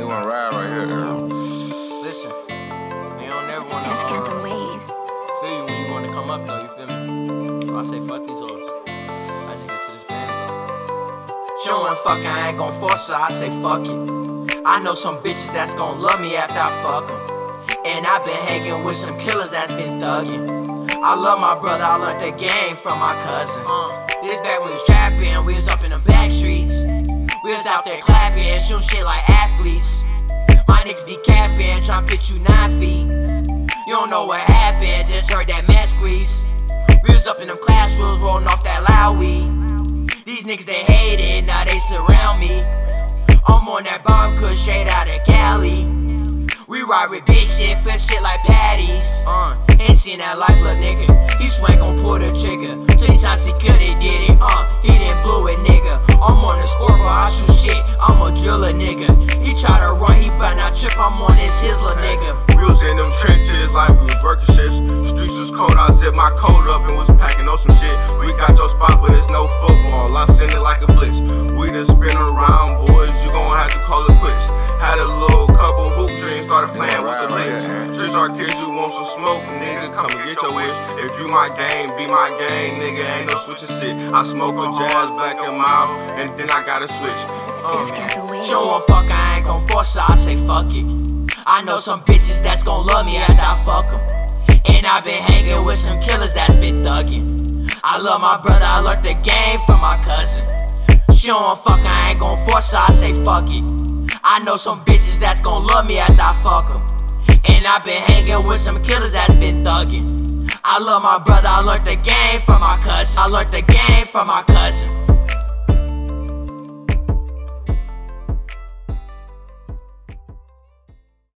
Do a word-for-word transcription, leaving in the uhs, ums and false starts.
They wanna ride right here. Listen, they don't never wanna Seth got the uh, waves. feel you when you wanna come up though, you feel me? So I say fuck these hoes. I just get to this band though. She don't wanna fuck, I ain't gon' force her, I say fuck it. I know some bitches that's gon' love me after I fuck them. And I been hanging with some killers that's been thugging. I love my brother, I learned the game from my cousin. Uh, this back when we was trapping, we was up in the back streets. We was out there clapping, shooting shit like athletes. My niggas be capping, tryna pitch you nine feet. You don't know what happened, just heard that man squeeze. We was up in them classrooms, rolling off that loud weed. These niggas they hate it, now they surround me. I'm on that bomb kush straight out of Cali. We ride with big shit, flip shit like patties. Uh, ain't seen that life, little nigga. He swang gon' pull the trigger. Twenty times he could, he did it. Uh, he didn't blow it, nigga. I'm on the scoreboard, I shoot shit. I'm a driller, nigga. He try to run, he better not trip. I'm on this his little nigga. We was in them trenches like we was working shifts. Streets was cold, I zipped my coat up and was packing on some shit. We got your spot, but it's no football. I send it like a blitz. We just spin around, boys. You gon' have to call it quits. Had a little couple hoop dreams, started playing with the bitch. Streets are kids, you want some smoke, nigga, come and get your wish. If you my game, be my game, nigga, ain't no switching shit. I smoke a jazz black and mild, and then I gotta switch. Seth got the waves. She don't wanna fuck, I ain't gon' force her, I say fuck it. I know some bitches that's gon' love me after I fuck them. And I been hanging with some killers that's been thugging. I love my brother, I learned the game from my cousin. She don't wanna fuck, I ain't gon' force her, I say fuck it. I know some bitches that's gon' love me after I fuck them. And I been hanging with some killers that's been thugging. I love my brother, I learned the game from my cousin. I learned the game from my cousin.